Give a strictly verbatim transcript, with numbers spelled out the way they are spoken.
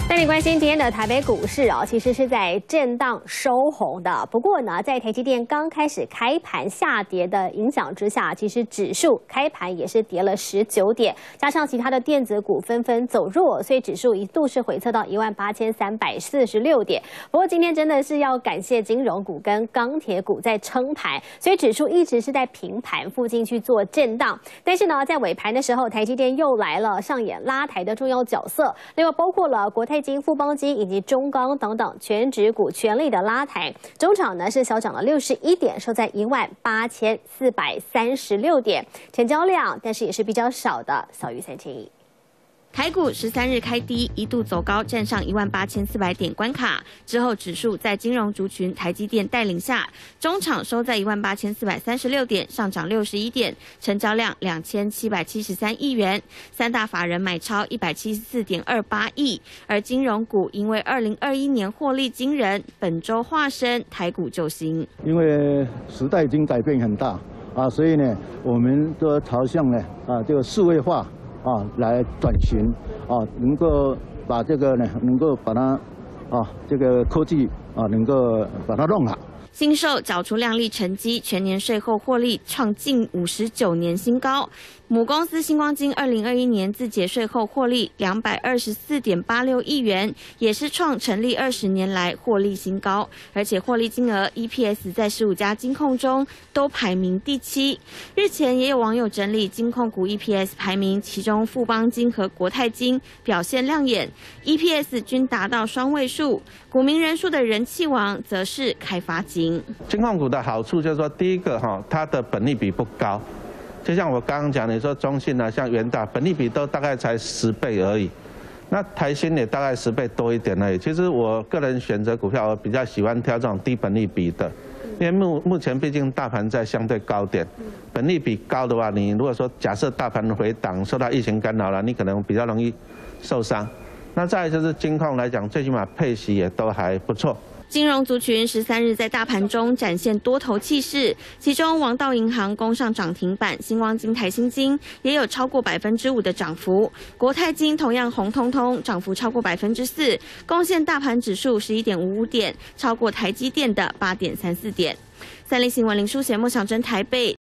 带你关心今天的台北股市哦，其实是在震荡收红的。不过呢，在台积电刚开始开盘下跌的影响之下，其实指数开盘也是跌了十九点，加上其他的电子股纷纷走弱，所以指数一度是回测到一万八千三百四十六点。不过今天真的是要感谢金融股跟钢铁股在撑盘，所以指数一直是在平盘附近去做震荡。但是呢，在尾盘的时候，台积电又来了上演拉抬的重要角色，另外包括了国泰金、富邦金以及中钢等等全指股全力的拉抬，中场呢是小涨了六十一点，收在一万八千四百三十六点，成交量但是也是比较少的，少于三千亿。 台股十三日开低，一度走高，站上一万八千四百点关卡。之后，指数在金融族群台积电带领下，中场收在一万八千四百三十六点，上涨六十一点，成交量两千七百七十三亿元。三大法人买超一百七十四点二八亿，而金融股因为二零二一年获利惊人，本周化身台股救星。 因为时代已经改变很大啊，所以呢，我们都朝向呢啊这个数位化。啊，来转型啊，能够把这个呢，能够把它啊，这个科技啊，能够把它弄好。 新售缴出亮丽成绩，全年税后获利创近五十九年新高。母公司星光金二零二一年自节税后获利两百二十四点八六亿元，也是创成立二十年来获利新高，而且获利金额 E P S 在十五家金控中都排名第七。日前也有网友整理金控股 E P S 排名，其中富邦金和国泰金表现亮眼 ，E P S 均达到双位数。股民人数的人气王则是开发金。 金控股的好处就是说，第一个哈，它的本益比不高。就像我刚刚讲，你说中信啊，像元大，本益比都大概才十倍而已，那台新也大概十倍多一点而已。其实我个人选择股票，我比较喜欢挑这种低本益比的，因为目目前毕竟大盘在相对高点，本益比高的话，你如果说假设大盘回档受到疫情干扰了，你可能比较容易受伤。那再来就是金控来讲，最起码配息也都还不错。 金融族群十三日在大盘中展现多头气势，其中王道银行攻上涨停板，星光金、台新金也有超过百分之五的涨幅，国泰金同样红彤彤，涨幅超过百分之四，贡献大盘指数十一点五五点，超过台积电的八点三四点。三立新闻林书贤、莫小珍台北